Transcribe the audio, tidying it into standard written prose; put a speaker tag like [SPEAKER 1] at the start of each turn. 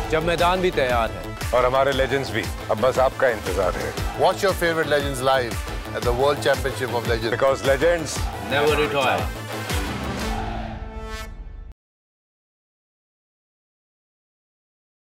[SPEAKER 1] जब मैदान भी तैयार है
[SPEAKER 2] और हमारे लेजेंड्स भी। अब बस आपका इंतजार है।
[SPEAKER 3] Watch your favorite legends live at the World Championship of Legends.
[SPEAKER 2] Because legends
[SPEAKER 1] never retire.